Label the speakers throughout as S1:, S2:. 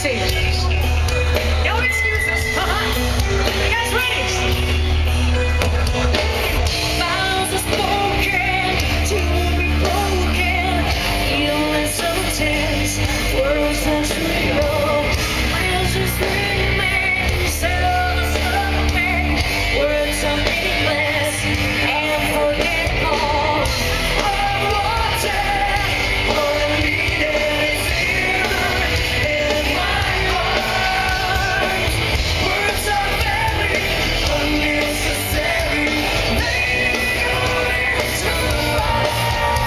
S1: sing. No excuses. You guys ready? Vows are spoken to be broken. Feelings so tense. Words are real. Miles just remain. Sounds of me. Words are meaningless and forgetful. I want it. All I need is you in my arms. Words are very unnecessary. They go into life.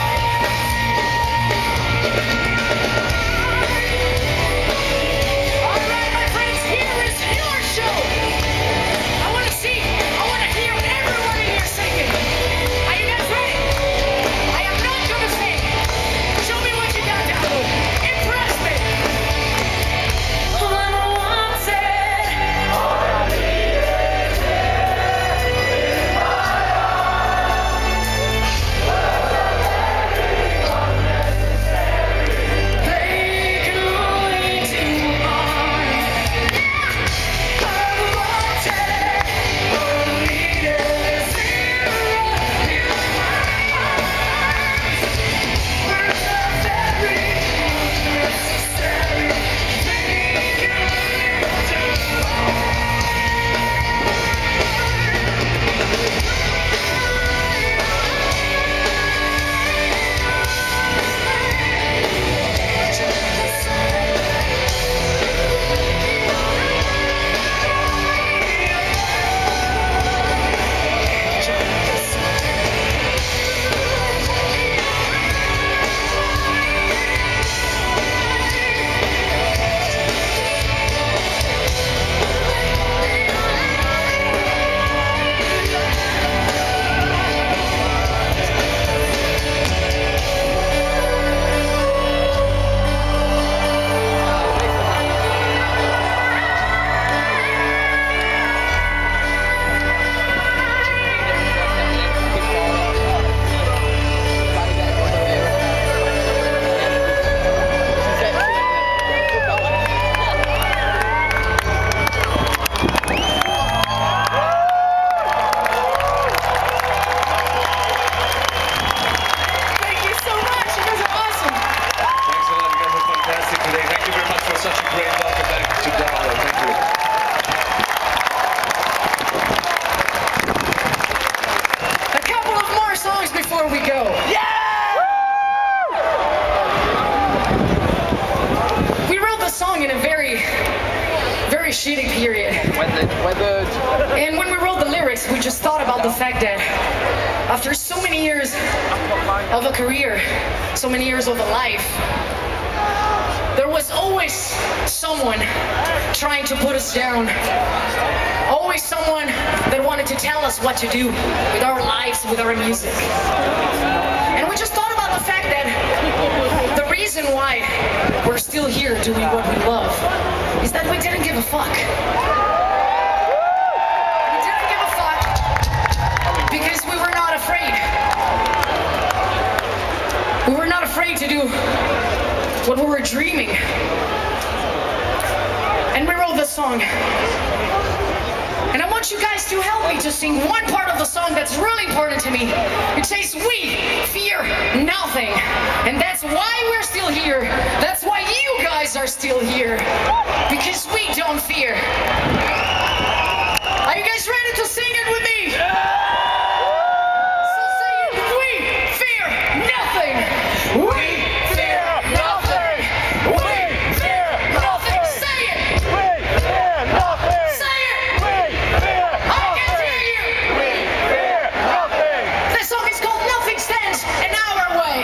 S1: All right, my friends, here is your show. I want to see, I want to hear everyone in here singing. Are you guys ready? I am not gonna sing. Show me what you got down. Impress me. All I want it. All I need is you in my arms. Words are very unnecessary. They can only do harm. I want it. All I need is you in my arms. Words are very unnecessary. They can only do harm. Thank you so much. You guys are awesome.
S2: Thanks a lot, you guys are fantastic today. Thank you very much for such a great welcome back to Donington. Thank you.
S1: A couple of more songs before we go. We wrote the song in a very shitty period.
S3: Weathered.
S1: And when we wrote the lyrics, we just thought about the fact that after so many years of a career, so many years of a life, there was always someone trying to put us down. Always someone that wanted to tell us what to do with our lives, with our music. And we just thought about the fact that the reason why we're still here doing what we love is that we didn't give a fuck. We didn't give a fuck because we were not afraid. We were not afraid to do what we were dreaming. And we wrote this song. And I want you guys to help me to sing one part of the song that's really important to me. It says, "We fear nothing." And that's why we're still here. That's why you guys are still here. Because we don't fear. Are you guys ready to sing it with me? So sing it. We fear nothing. We fear nothing. We fear nothing. Say it.
S3: We fear nothing.
S1: Say it.
S3: We fear
S1: I can hear you.
S3: We fear nothing.
S1: This song is called "Nothing Stands in Our Way."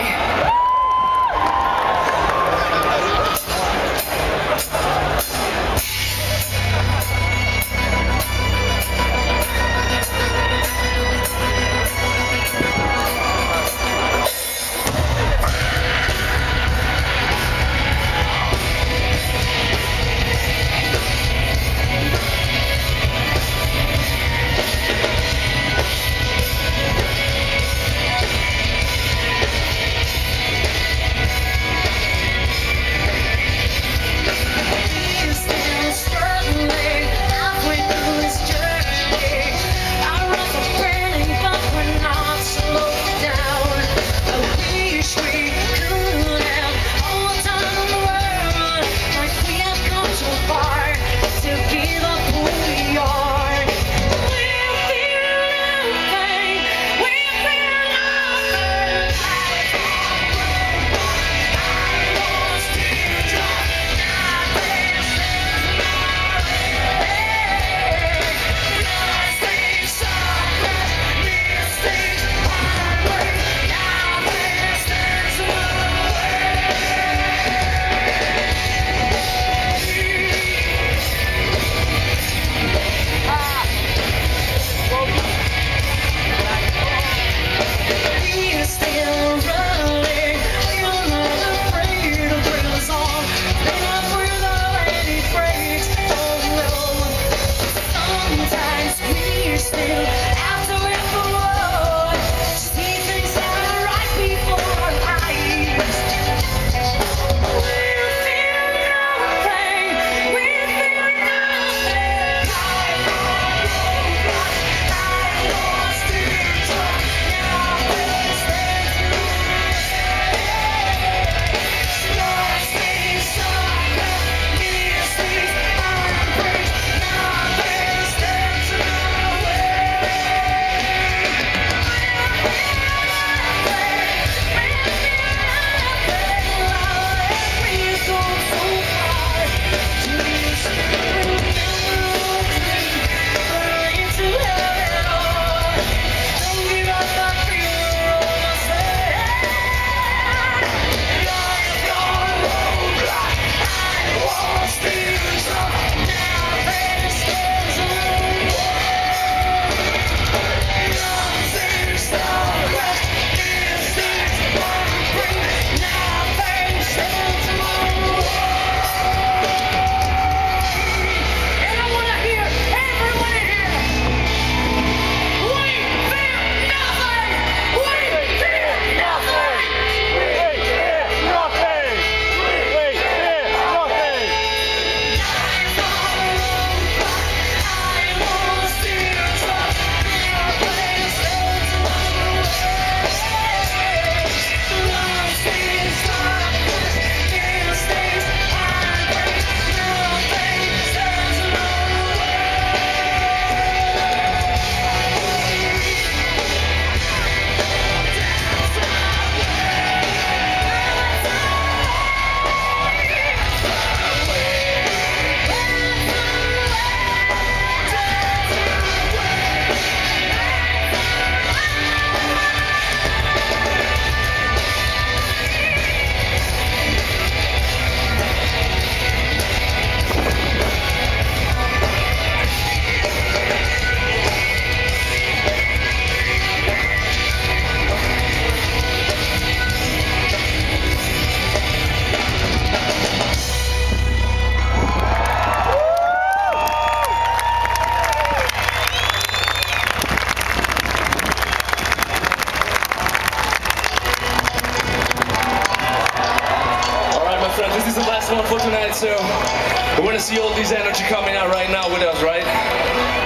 S2: for tonight, so we want to see all this energy coming out right now with us, right?